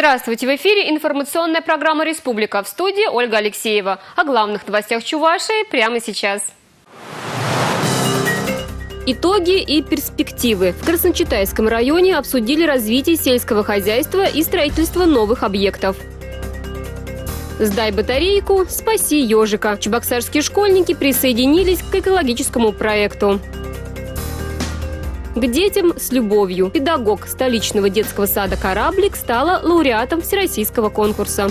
Здравствуйте! В эфире информационная программа «Республика». В студии Ольга Алексеева. О главных новостях Чувашии прямо сейчас. Итоги и перспективы. В Красночитайском районе обсудили развитие сельского хозяйства и строительство новых объектов. «Сдай батарейку, спаси ежика». Чебоксарские школьники присоединились к экологическому проекту. К детям с любовью. Педагог столичного детского сада «Кораблик» стала лауреатом всероссийского конкурса.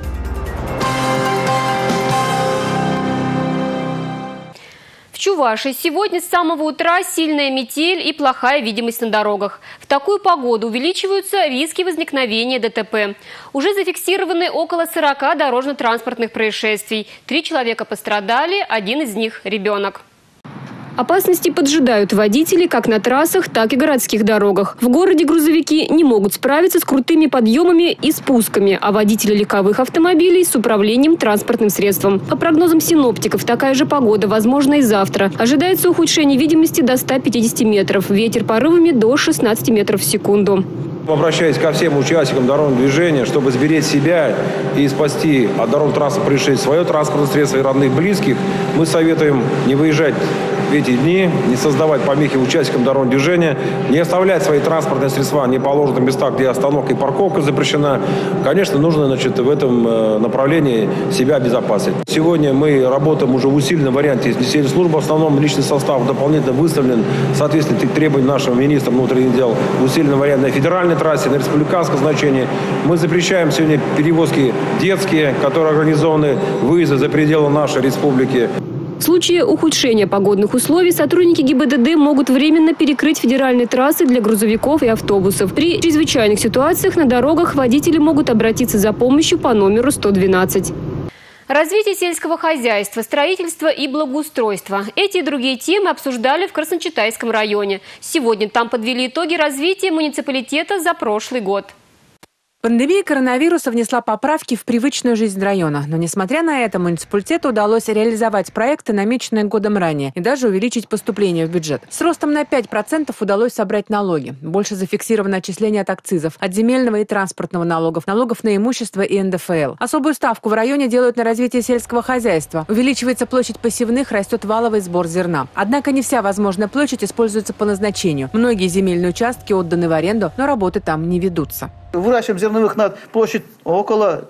В Чувашии сегодня с самого утра сильная метель и плохая видимость на дорогах. В такую погоду увеличиваются риски возникновения ДТП. Уже зафиксированы около 40 дорожно-транспортных происшествий. 3 человека пострадали, один из них – ребенок. Опасности поджидают водителей как на трассах, так и городских дорогах. В городе грузовики не могут справиться с крутыми подъемами и спусками, а водители легковых автомобилей с управлением транспортным средством. По прогнозам синоптиков, такая же погода возможна и завтра. Ожидается ухудшение видимости до 150 метров, ветер порывами до 16 метров в секунду. Обращаясь ко всем участникам дорожного движения, чтобы сберечь себя и спасти от дорожно-транспортных происшествий свое транспортное средство и родных, близких, мы советуем не выезжать в эти дни, не создавать помехи участникам дорожного движения, не оставлять свои транспортные средства в неположенных местах, где остановка и парковка запрещена. Конечно, нужно в этом направлении себя обезопасить. Сегодня мы работаем уже в усиленном варианте несения службы. В основном личный состав дополнительно выставлен в соответствии с требованиям нашего министра внутренних дел в усиленном варианте на федеральной трассе, на республиканском значении. Мы запрещаем сегодня перевозки детские, которые организованы выезды за пределы нашей республики. В случае ухудшения погодных условий сотрудники ГИБДД могут временно перекрыть федеральные трассы для грузовиков и автобусов. При чрезвычайных ситуациях на дорогах водители могут обратиться за помощью по номеру 112. Развитие сельского хозяйства, строительство и благоустройство. Эти и другие темы обсуждали в Красночитайском районе. Сегодня там подвели итоги развития муниципалитета за прошлый год. Пандемия коронавируса внесла поправки в привычную жизнь района. Но, несмотря на это, муниципалитету удалось реализовать проекты, намеченные годом ранее, и даже увеличить поступление в бюджет. С ростом на 5% удалось собрать налоги. Больше зафиксировано отчисление от акцизов, от земельного и транспортного налогов, налогов на имущество и НДФЛ. Особую ставку в районе делают на развитие сельского хозяйства. Увеличивается площадь посевных, растет валовый сбор зерна. Однако не вся возможная площадь используется по назначению. Многие земельные участки отданы в аренду, но работы там не ведутся. Выращиваем зерновых на площадь около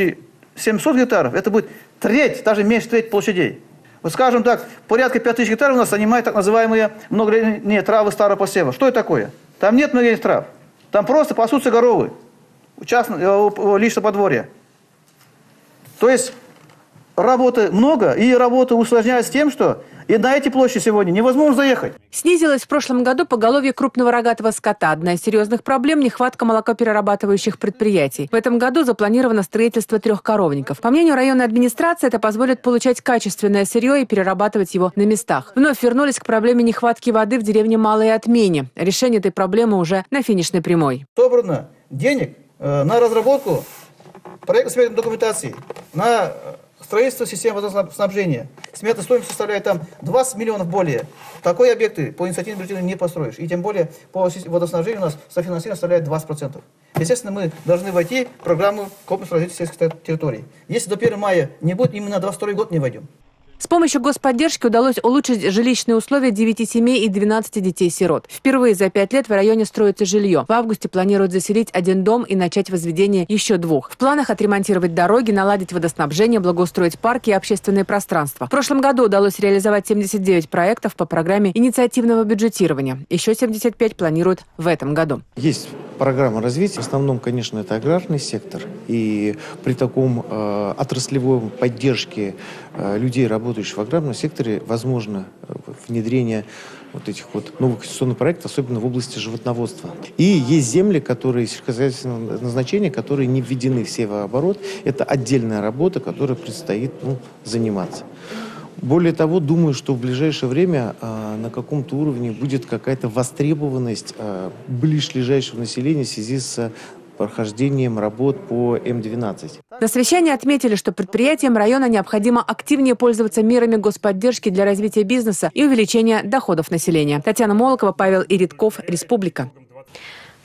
4700 гектаров. Это будет треть, даже меньше трети площадей. Вот скажем так, порядка 5000 гектаров у нас занимают так называемые многолетние травы старого посева. Что это такое? Там нет многолетних трав. Там просто пасутся коровы. Лично подворье. То есть работы много, и работа усложняется тем, что и на эти площади сегодня невозможно заехать. Снизилось в прошлом году поголовье крупного рогатого скота. Одна из серьезных проблем – нехватка молокоперерабатывающих предприятий. В этом году запланировано строительство 3 коровников. По мнению районной администрации, это позволит получать качественное сырье и перерабатывать его на местах. Вновь вернулись к проблеме нехватки воды в деревне Малой Отмени. Решение этой проблемы уже на финишной прямой. Собрано денег на разработку проектно-сметной документации, на строительство системы водоснабжения. Сметная стоимость составляет там 20 миллионов более. Такой объекты по инициативному бюджету не построишь. И тем более по водоснабжению у нас софинансирование составляет 20%. Естественно, мы должны войти в программу комплексного развития сельских территорий. Если до 1 мая не будет, именно на 22 год не войдем. С помощью господдержки удалось улучшить жилищные условия 9 семей и 12 детей-сирот. Впервые за 5 лет в районе строится жилье. В августе планируют заселить 1 дом и начать возведение еще 2. В планах отремонтировать дороги, наладить водоснабжение, благоустроить парки и общественные пространства. В прошлом году удалось реализовать 79 проектов по программе инициативного бюджетирования. Еще 75 планируют в этом году. Есть программа развития. В основном, конечно, это аграрный сектор. И при таком отраслевой поддержке людей, работающих в аграрном секторе, возможно внедрение вот этих вот новых инвестиционных проектов, особенно в области животноводства. И есть земли, которые сельскохозяйственного назначения, которые не введены в севооборот. Это отдельная работа, которой предстоит заниматься. Более того, думаю, что в ближайшее время на каком-то уровне будет какая-то востребованность ближайшего населения в связи с прохождением работ по М-12. На совещании отметили, что предприятиям района необходимо активнее пользоваться мерами господдержки для развития бизнеса и увеличения доходов населения. Татьяна Молокова, Павел Иридков, Республика.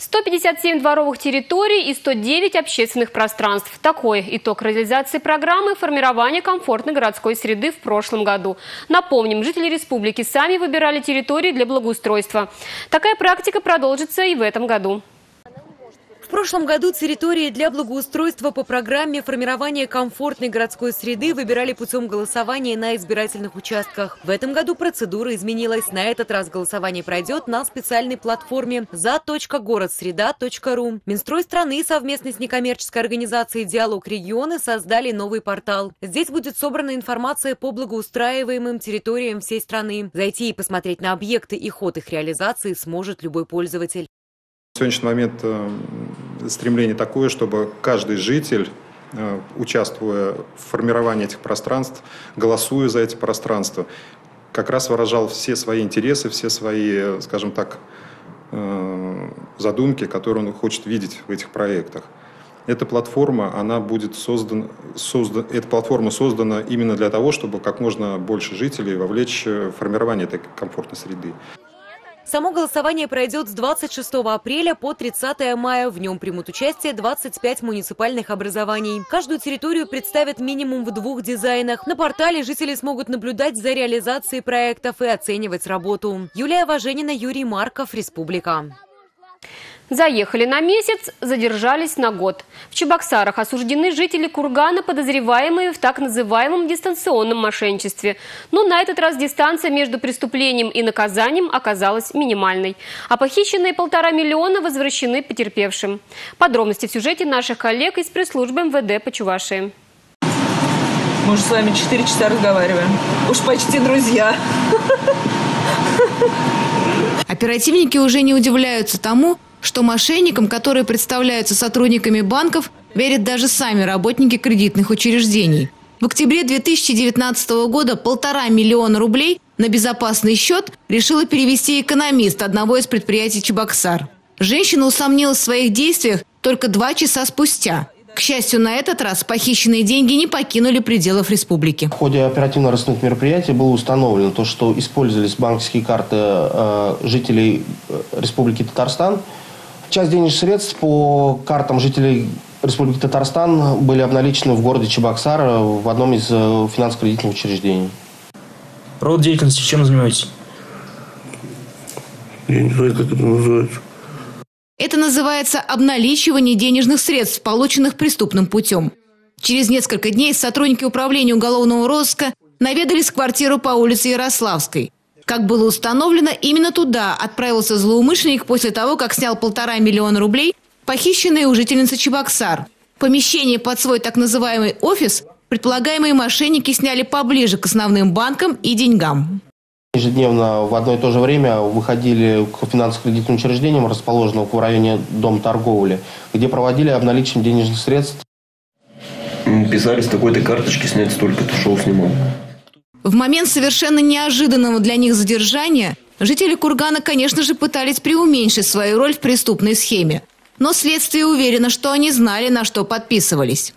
157 дворовых территорий и 109 общественных пространств. Такой итог реализации программы формирования комфортной городской среды в прошлом году. Напомним, жители республики сами выбирали территории для благоустройства. Такая практика продолжится и в этом году. В прошлом году территории для благоустройства по программе формирования комфортной городской среды выбирали путем голосования на избирательных участках. В этом году процедура изменилась. На этот раз голосование пройдет на специальной платформе za.городсреда.ру. Минстрой страны совместно с некоммерческой организацией «Диалог регионы» создали новый портал. Здесь будет собрана информация по благоустраиваемым территориям всей страны. Зайти и посмотреть на объекты и ход их реализации сможет любой пользователь. В сегодняшний момент стремление такое, чтобы каждый житель, участвуя в формировании этих пространств, голосуя за эти пространства, как раз выражал все свои интересы, все свои, скажем так, задумки, которые он хочет видеть в этих проектах. Эта платформа, она будет эта платформа создана именно для того, чтобы как можно больше жителей вовлечь в формирование этой комфортной среды. Само голосование пройдет с 26 апреля по 30 мая. В нем примут участие 25 муниципальных образований. Каждую территорию представят минимум в 2 дизайнах. На портале жители смогут наблюдать за реализацией проектов и оценивать работу. Юлия Важенина, Юрий Марков, Республика. Заехали на месяц, задержались на год. В Чебоксарах осуждены жители Кургана, подозреваемые в так называемом дистанционном мошенничестве. Но на этот раз дистанция между преступлением и наказанием оказалась минимальной. А похищенные 1,5 миллиона возвращены потерпевшим. Подробности в сюжете наших коллег из пресс-службы МВД по Чувашии. Мы уже с вами 4 часа разговариваем. Уж почти друзья. Оперативники уже не удивляются тому, что мошенникам, которые представляются сотрудниками банков, верят даже сами работники кредитных учреждений. В октябре 2019 года 1,5 миллиона рублей на безопасный счет решила перевести экономист одного из предприятий Чебоксар. Женщина усомнилась в своих действиях только 2 часа спустя. К счастью, на этот раз похищенные деньги не покинули пределов республики. В ходе оперативно-розыскных мероприятий было установлено то, что использовались банковские карты жителей Республики Татарстан. Часть денежных средств по картам жителей Республики Татарстан были обналичены в городе Чебоксар в одном из финансово-кредитных учреждений. Род деятельности чем занимаетесь? Я не знаю, как это называется. Это называется обналичивание денежных средств, полученных преступным путем. Через несколько дней сотрудники управления уголовного розыска наведались в квартиру по улице Ярославской. Как было установлено, именно туда отправился злоумышленник после того, как снял 1,5 миллиона рублей, похищенные у жительницы Чебоксар. Помещение под свой так называемый офис предполагаемые мошенники сняли поближе к основным банкам и деньгам. Ежедневно в одно и то же время выходили к финансово-кредитным учреждениям, расположенным в районе Дома торговли, где проводили обналичивание денежных средств. Писали с такой-то карточки снять столько-то, шел снимал. В момент совершенно неожиданного для них задержания жители Кургана, конечно же, пытались преуменьшить свою роль в преступной схеме. Но следствие уверено, что они знали, на что подписывались.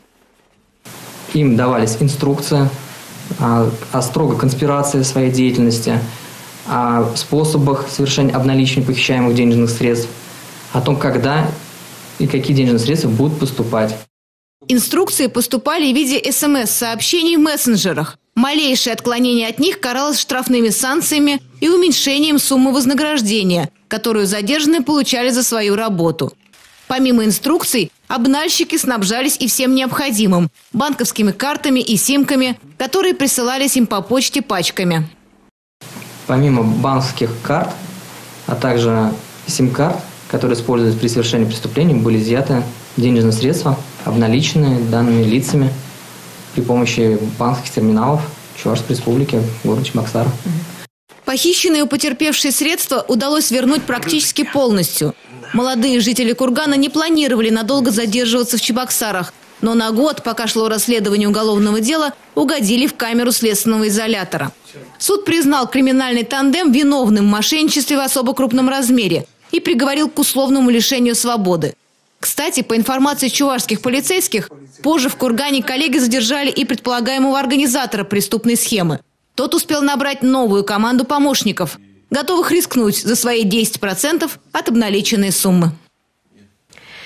Им давались инструкции о строгой конспирации своей деятельности, о способах совершения обналичивания похищаемых денежных средств, о том, когда и какие денежные средства будут поступать. Инструкции поступали в виде СМС-сообщений в мессенджерах. Малейшее отклонение от них каралось штрафными санкциями и уменьшением суммы вознаграждения, которую задержанные получали за свою работу. Помимо инструкций, обнальщики снабжались и всем необходимым – банковскими картами и симками, которые присылались им по почте пачками. Помимо банковских карт, а также сим-карт, которые использовались при совершении преступлений, были изъяты денежные средства, обналиченные данными лицами при помощи банковских терминалов Чувашской республики в городе Чебоксар. Похищенные у потерпевшие средства удалось вернуть практически полностью. Молодые жители Кургана не планировали надолго задерживаться в Чебоксарах, но на год, пока шло расследование уголовного дела, угодили в камеру следственного изолятора. Суд признал криминальный тандем виновным в мошенничестве в особо крупном размере и приговорил к условному лишению свободы. Кстати, по информации чувашских полицейских, позже в Кургане коллеги задержали и предполагаемого организатора преступной схемы. Тот успел набрать новую команду помощников, готовых рискнуть за свои 10% от обналиченной суммы.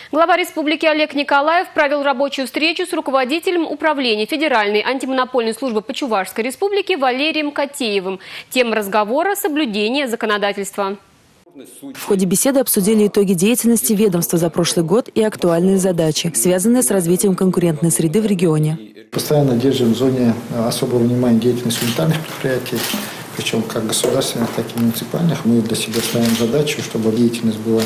Глава республики Олег Николаев провел рабочую встречу с руководителем управления Федеральной антимонопольной службы по Чувашской республике Валерием Котеевым. Тема разговора – соблюдение законодательства. В ходе беседы обсудили итоги деятельности ведомства за прошлый год и актуальные задачи, связанные с развитием конкурентной среды в регионе. Постоянно держим в зоне особого внимания деятельность унитарных предприятий, причем как государственных, так и муниципальных. Мы для себя ставим задачу, чтобы деятельность была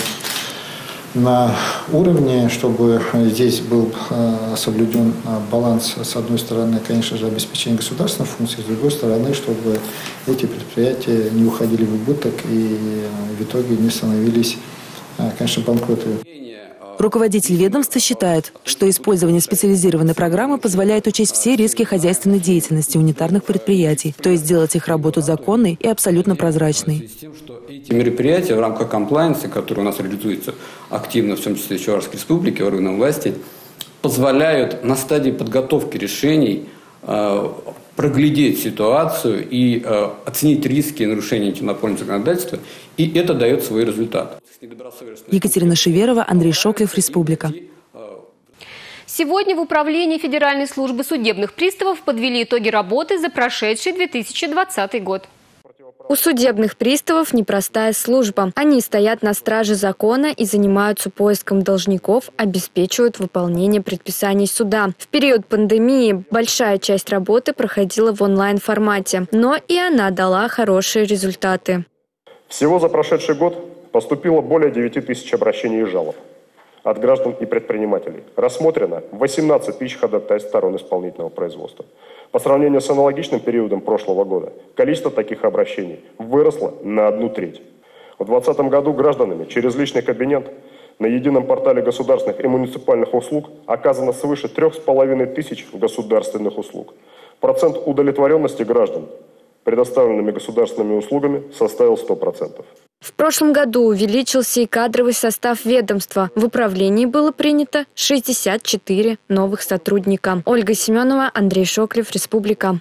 на уровне, чтобы здесь был соблюден баланс, с одной стороны, конечно же, обеспечение государственных функций, с другой стороны, чтобы эти предприятия не уходили в убыток и в итоге не становились, конечно, банкротами. Руководитель ведомства считает, что использование специализированной программы позволяет учесть все риски хозяйственной деятельности унитарных предприятий, то есть сделать их работу законной и абсолютно прозрачной. Эти мероприятия в рамках комплайенса, которые у нас реализуются активно, в том числе в Чувашской республике, органам власти, позволяют на стадии подготовки решений проглядеть ситуацию и оценить риски нарушения антимонопольного законодательства, и это дает свой результат. Екатерина Шеверова, Андрей Шоклев, Республика. Сегодня в Управлении Федеральной службы судебных приставов подвели итоги работы за прошедший 2020 год. У судебных приставов непростая служба. Они стоят на страже закона и занимаются поиском должников, обеспечивают выполнение предписаний суда. В период пандемии большая часть работы проходила в онлайн-формате, но и она дала хорошие результаты. Всего за прошедший год поступило более 9 тысяч обращений и жалоб от граждан и предпринимателей. Рассмотрено 18 тысяч ходатайств сторон исполнительного производства. По сравнению с аналогичным периодом прошлого года, количество таких обращений выросло на 1/3. В 2020 году гражданами через личный кабинет на едином портале государственных и муниципальных услуг оказано свыше 3500 государственных услуг. Процент удовлетворенности граждан предоставленными государственными услугами составил 100%. В прошлом году увеличился и кадровый состав ведомства. В управлении было принято 64 новых сотрудника. Ольга Семенова, Андрей Шоклев, Республика.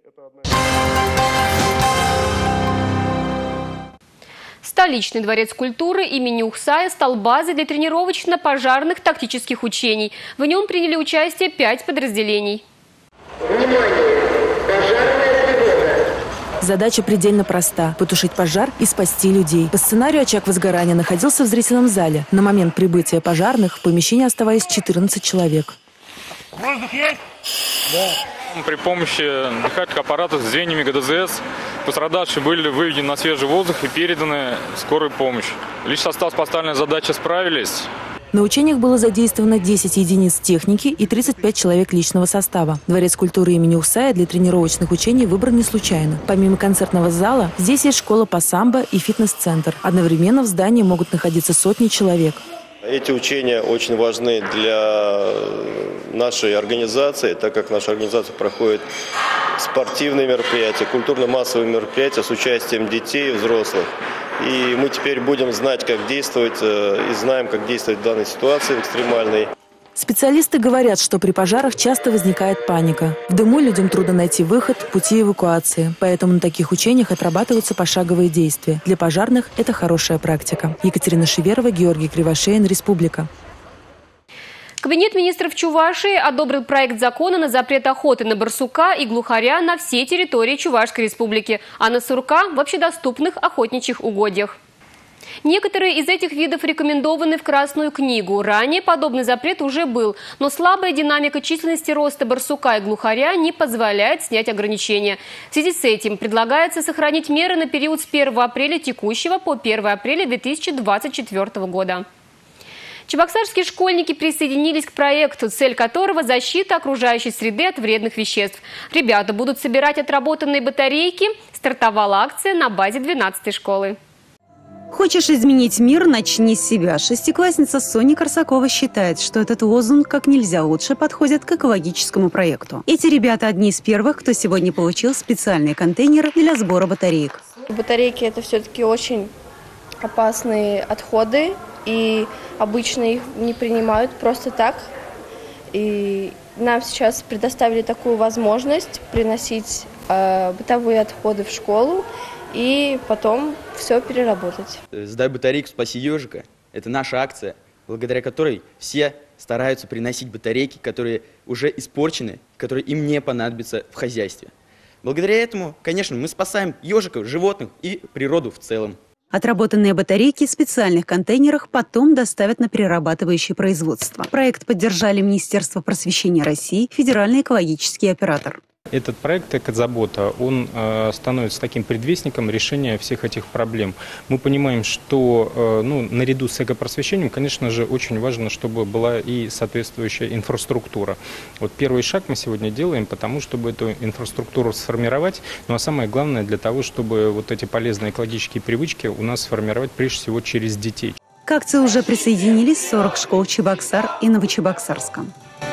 Столичный дворец культуры имени Ухсая стал базой для тренировочно-пожарных тактических учений. В нем приняли участие 5 подразделений. Задача предельно проста – потушить пожар и спасти людей. По сценарию очаг возгорания находился в зрительном зале. На момент прибытия пожарных в помещении оставались 14 человек. Воздух есть? Да. При помощи дыхательных аппаратов с звеньями ГДЗС пострадавшие были выведены на свежий воздух и переданы в скорую помощь. Личный состав с поставленной задачей справились. На учениях было задействовано 10 единиц техники и 35 человек личного состава. Дворец культуры имени Ухсая для тренировочных учений выбран не случайно. Помимо концертного зала, здесь есть школа по самбо и фитнес-центр. Одновременно в здании могут находиться сотни человек. Эти учения очень важны для нашей организации, так как наша организация проходит спортивные мероприятия, культурно-массовые мероприятия с участием детей и взрослых. И мы теперь будем знать, как действовать, и знаем, как действовать в данной ситуации экстремальной. Специалисты говорят, что при пожарах часто возникает паника. В дыму людям трудно найти выход, пути эвакуации. Поэтому на таких учениях отрабатываются пошаговые действия. Для пожарных это хорошая практика. Екатерина Шеверова, Георгий Кривошеин, Республика. Кабинет министров Чувашии одобрил проект закона на запрет охоты на барсука и глухаря на всей территории Чувашской республики, а на сурка в общедоступных охотничьих угодьях. Некоторые из этих видов рекомендованы в Красную книгу. Ранее подобный запрет уже был, но слабая динамика численности роста барсука и глухаря не позволяет снять ограничения. В связи с этим предлагается сохранить меры на период с 1 апреля текущего по 1 апреля 2024 года. Чебоксарские школьники присоединились к проекту, цель которого – защита окружающей среды от вредных веществ. Ребята будут собирать отработанные батарейки. Стартовала акция на базе 12-й школы. «Хочешь изменить мир – начни с себя». Шестиклассница Соня Корсакова считает, что этот лозунг как нельзя лучше подходит к экологическому проекту. Эти ребята одни из первых, кто сегодня получил специальные контейнеры для сбора батареек. Батарейки – это все-таки очень опасные отходы, и обычно их не принимают просто так. И нам сейчас предоставили такую возможность приносить бытовые отходы в школу и потом все переработать. «Сдай батарейку, спаси ежика» – это наша акция. благодаря которой все стараются приносить батарейки, которые уже испорчены, которые им не понадобятся в хозяйстве. Благодаря этому, конечно, мы спасаем ежиков, животных и природу в целом. Отработанные батарейки в специальных контейнерах потом доставят на перерабатывающее производство. Проект поддержали Министерство просвещения России, Федеральный экологический оператор. Этот проект «Экозабота», он становится таким предвестником решения всех этих проблем. Мы понимаем, что наряду с экопросвещением, конечно же, очень важно, чтобы была и соответствующая инфраструктура. Вот первый шаг мы сегодня делаем, потому чтобы эту инфраструктуру сформировать, ну а самое главное для того, чтобы вот эти полезные экологические привычки у нас сформировать прежде всего через детей. К акции уже присоединились 40 школ Чебоксар и Новочебоксарска.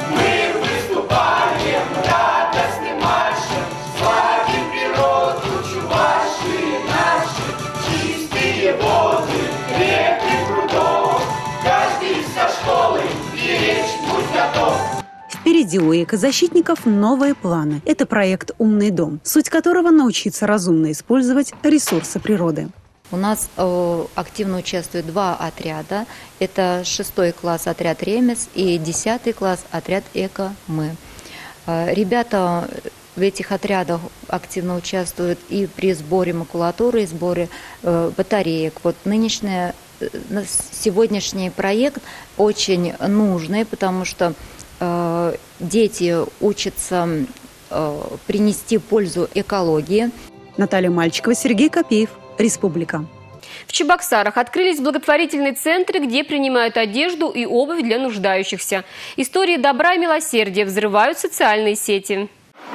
Впереди у экозащитников новые планы. Это проект «Умный дом», суть которого научиться разумно использовать ресурсы природы. У нас активно участвуют 2 отряда. Это 6 класс отряд «Ремес» и 10 класс отряд «Эко-Мы». Ребята в этих отрядах активно участвуют и при сборе макулатуры, и сборе батареек. Вот сегодняшний проект очень нужный, потому что дети учатся принести пользу экологии. Наталья Мальчикова, Сергей Копеев, Республика. В Чебоксарах открылись благотворительные центры, где принимают одежду и обувь для нуждающихся. Истории добра и милосердия взрывают социальные сети.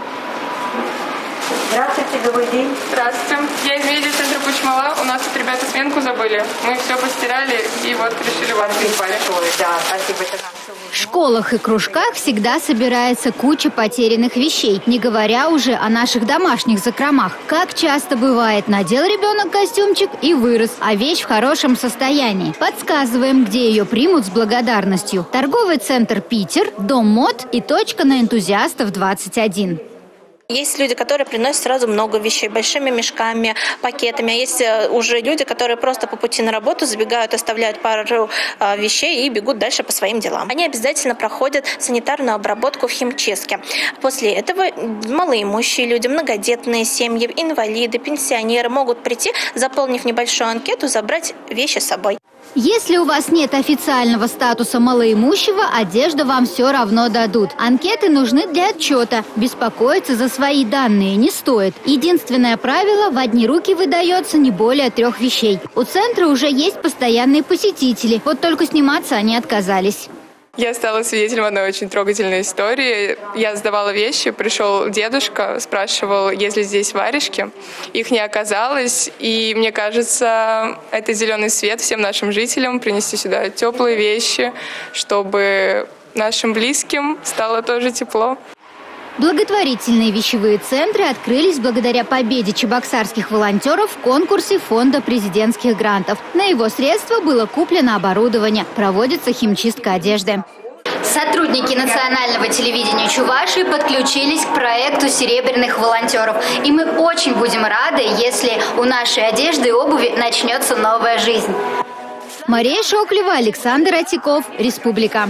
Здравствуйте, добрый день. Здравствуйте. Я из медиа-центра Пучмала. У нас тут ребята сменку забыли. Мы все постирали и вот решили вам прислали. Да, спасибо. В школах и кружках всегда собирается куча потерянных вещей, не говоря уже о наших домашних закромах. Как часто бывает, надел ребенок костюмчик и вырос, а вещь в хорошем состоянии. Подсказываем, где ее примут с благодарностью. Торговый центр «Питер», дом мод и точка на энтузиастов 21. Есть люди, которые приносят сразу много вещей, большими мешками, пакетами. А есть уже люди, которые просто по пути на работу забегают, оставляют пару вещей и бегут дальше по своим делам. Они обязательно проходят санитарную обработку в химчистке. После этого малоимущие люди, многодетные семьи, инвалиды, пенсионеры могут прийти, заполнив небольшую анкету, забрать вещи с собой. Если у вас нет официального статуса малоимущего, одежду вам все равно дадут. Анкеты нужны для отчета. Беспокоиться за свои данные не стоит. Единственное правило – в одни руки выдается не более 3 вещей. У центра уже есть постоянные посетители. Вот только сниматься они отказались. Я стала свидетелем одной очень трогательной истории. Я сдавала вещи, пришел дедушка, спрашивал, есть ли здесь варежки. Их не оказалось, и мне кажется, это зеленый свет всем нашим жителям принести сюда теплые вещи, чтобы нашим близким стало тоже тепло. Благотворительные вещевые центры открылись благодаря победе чебоксарских волонтеров в конкурсе Фонда президентских грантов. На его средства было куплено оборудование. Проводится химчистка одежды. Сотрудники национального телевидения Чувашии подключились к проекту серебряных волонтеров. И мы очень будем рады, если у нашей одежды и обуви начнется новая жизнь. Мария Шоклева, Александр Атиков, Республика.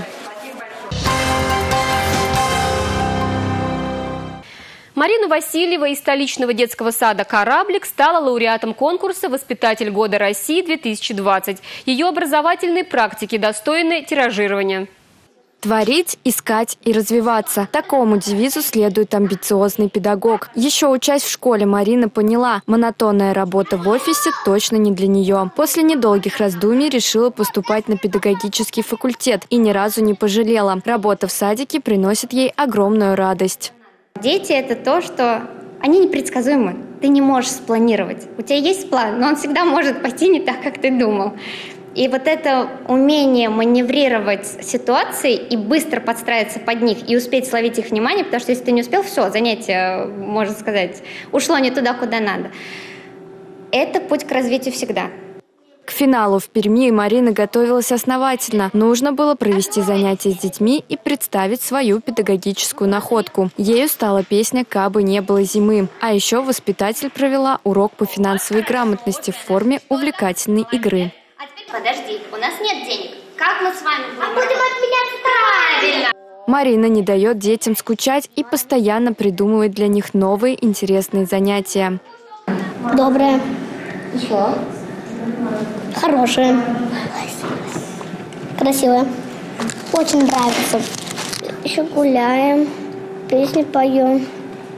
Марина Васильева из столичного детского сада «Кораблик» стала лауреатом конкурса «Воспитатель года России-2020». Ее образовательные практики достойны тиражирования. Творить, искать и развиваться. Такому девизу следует амбициозный педагог. Еще учась в школе, Марина поняла, монотонная работа в офисе точно не для нее. После недолгих раздумий решила поступать на педагогический факультет и ни разу не пожалела. Работа в садике приносит ей огромную радость. Дети – это то, что они непредсказуемы. Ты не можешь спланировать. У тебя есть план, но он всегда может пойти не так, как ты думал. И вот это умение маневрировать ситуацией и быстро подстраиваться под них и успеть словить их внимание, потому что если ты не успел, все, занятие, можно сказать, ушло не туда, куда надо. Это путь к развитию всегда. К финалу в Перми Марина готовилась основательно. Нужно было провести занятия с детьми и представить свою педагогическую находку. Ею стала песня «Кабы не было зимы». А еще воспитатель провела урок по финансовой грамотности в форме увлекательной игры. А теперь подожди, у нас нет денег. Как мы с вами будем? Будем отменяться правильно. Марина не дает детям скучать и постоянно придумывает для них новые интересные занятия. Доброе. Еще? Хорошее. Красивое. Очень нравится. Еще гуляем, песни поем.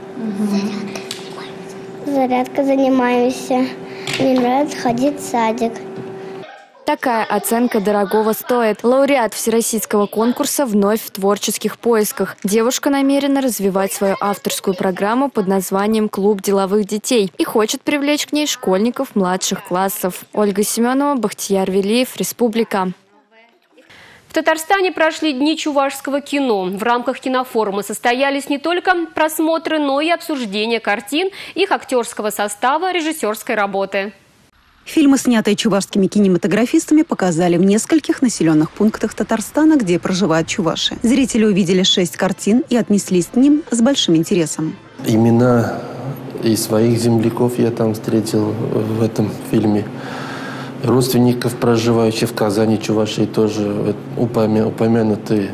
Зарядкой занимаемся. Мне нравится ходить в садик. Такая оценка дорогого стоит. Лауреат всероссийского конкурса вновь в творческих поисках. Девушка намерена развивать свою авторскую программу под названием «Клуб деловых детей» и хочет привлечь к ней школьников младших классов. Ольга Семенова, Бахтияр Велиев, Республика. В Татарстане прошли дни чувашского кино. В рамках кинофорума состоялись не только просмотры, но и обсуждение картин, их актерского состава, режиссерской работы. Фильмы, снятые чувашскими кинематографистами, показали в нескольких населенных пунктах Татарстана, где проживают чуваши. Зрители увидели 6 картин и отнеслись к ним с большим интересом. Имена и своих земляков я там встретил в этом фильме. Родственников, проживающих в Казани, Чувашии, тоже упомянуты.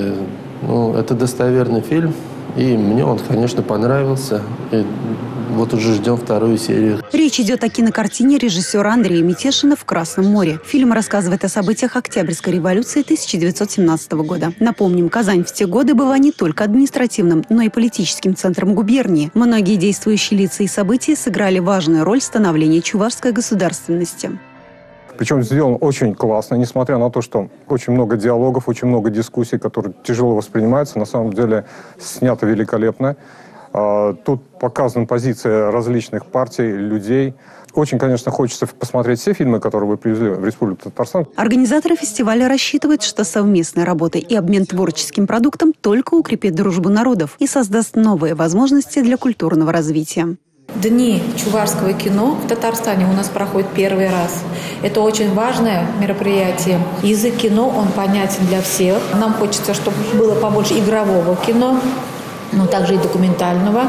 Это достоверный фильм, и мне он, конечно, понравился. И вот уже ждем вторую серию. Речь идет о кинокартине режиссера Андрея Митешина «В Красном море». Фильм рассказывает о событиях Октябрьской революции 1917 года. Напомним, Казань в те годы была не только административным, но и политическим центром губернии. Многие действующие лица и события сыграли важную роль в становлении чувашской государственности. Причем сделан очень классно, несмотря на то, что очень много диалогов, очень много дискуссий, которые тяжело воспринимаются. На самом деле снято великолепно. Тут показана позиция различных партий, людей. Очень, конечно, хочется посмотреть все фильмы, которые вы привезли в Республику Татарстан. Организаторы фестиваля рассчитывают, что совместная работа и обмен творческим продуктом только укрепит дружбу народов и создаст новые возможности для культурного развития. Дни чувашского кино в Татарстане у нас проходят первый раз. Это очень важное мероприятие. Язык кино, он понятен для всех. Нам хочется, чтобы было побольше игрового кино, но также и документального.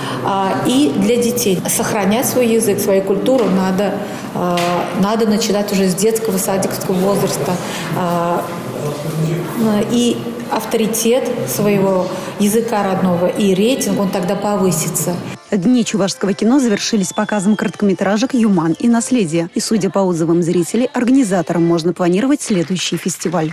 И для детей. Сохранять свой язык, свою культуру надо начинать уже с детского, садикского возраста. И авторитет своего языка родного и рейтинг, он тогда повысится. Дни чувашского кино завершились показом короткометражек «Юман» и «Наследие». И, судя по отзывам зрителей, организаторам можно планировать следующий фестиваль.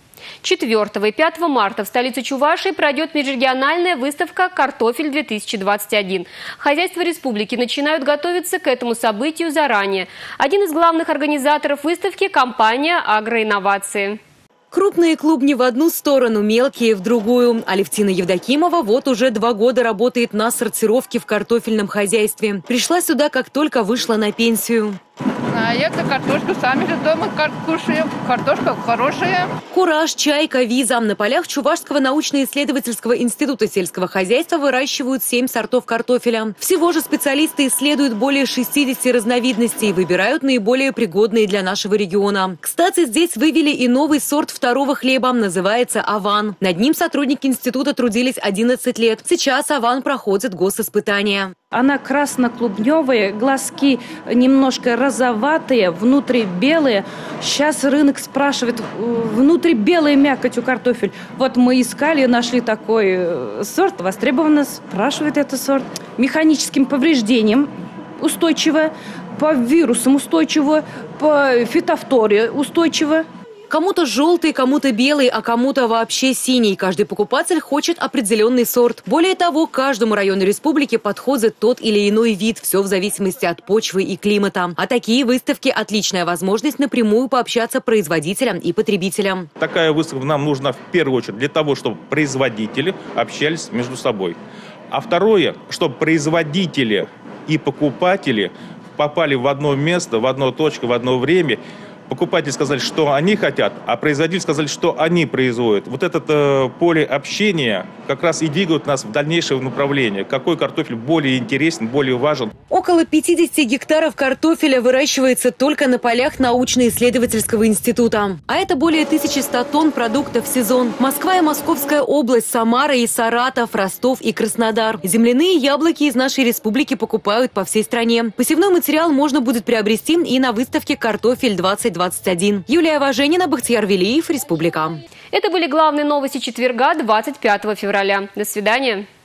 4 и 5 марта в столице Чувашии пройдет межрегиональная выставка «Картофель-2021». Хозяйства республики начинают готовиться к этому событию заранее. Один из главных организаторов выставки – компания «Агроинновации». Крупные клубни в одну сторону, мелкие в другую. Алевтина Евдокимова вот уже 2 года работает на сортировке в картофельном хозяйстве. Пришла сюда, как только вышла на пенсию. А я-то картошку сами же дома кушаем. Картошка хорошая. Кураж, чайка, виза. На полях Чувашского научно-исследовательского института сельского хозяйства выращивают 7 сортов картофеля. Всего же специалисты исследуют более 60 разновидностей и выбирают наиболее пригодные для нашего региона. Кстати, здесь вывели и новый сорт второго хлеба. Называется «Аван». Над ним сотрудники института трудились 11 лет. Сейчас «Аван» проходит госиспытания. Она красно-клубневая, глазки немножко розоватые, внутри белые. Сейчас рынок спрашивает, внутри белая мякоть у картофель. Вот мы искали, нашли такой сорт, востребованно спрашивает этот сорт. Механическим повреждениям устойчиво, по вирусам устойчиво, по фитофторе устойчиво. Кому-то желтый, кому-то белый, а кому-то вообще синий. Каждый покупатель хочет определенный сорт. Более того, каждому району республики подходит тот или иной вид. Все в зависимости от почвы и климата. А такие выставки – отличная возможность напрямую пообщаться производителям и потребителям. Такая выставка нам нужна в первую очередь для того, чтобы производители общались между собой. А второе, чтобы производители и покупатели попали в одно место, в одну точку, в одно время. Покупатели сказали, что они хотят, а производители сказали, что они производят. Вот это поле общения как раз и двигает нас в дальнейшее направление. Какой картофель более интересен, более важен. Около 50 гектаров картофеля выращивается только на полях научно-исследовательского института. А это более 1100 тонн продуктов в сезон. Москва и Московская область, Самара и Саратов, Ростов и Краснодар. Земляные яблоки из нашей республики покупают по всей стране. Посевной материал можно будет приобрести и на выставке «Картофель-2021». 21. Юлия Важенина, Бахтияр Велиев, Республика. Это были главные новости четверга, 25 февраля. До свидания.